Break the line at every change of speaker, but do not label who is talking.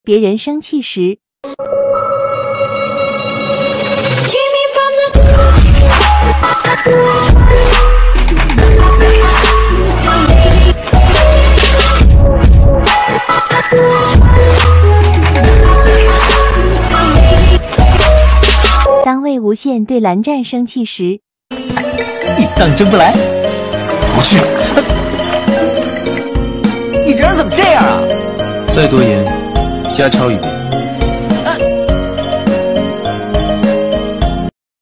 别人生气时。当魏无羡对蓝湛生气时，
你当真不来？
不去。
你这人怎么这样啊？
再多盐，加焯一遍。